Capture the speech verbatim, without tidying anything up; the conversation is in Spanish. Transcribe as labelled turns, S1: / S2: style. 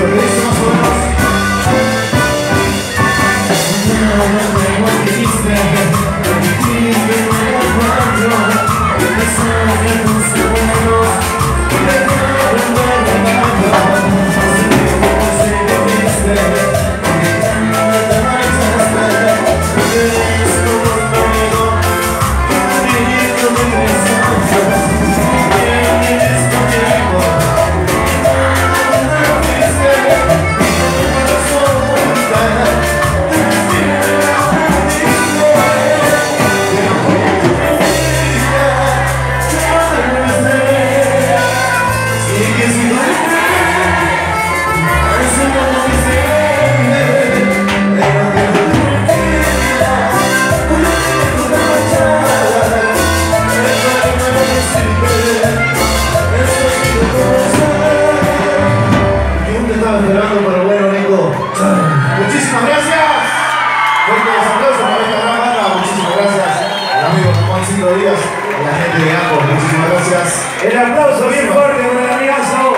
S1: Días, a la gente de Nico, muchísimas gracias.
S2: El aplauso bien fuerte para el amigazo.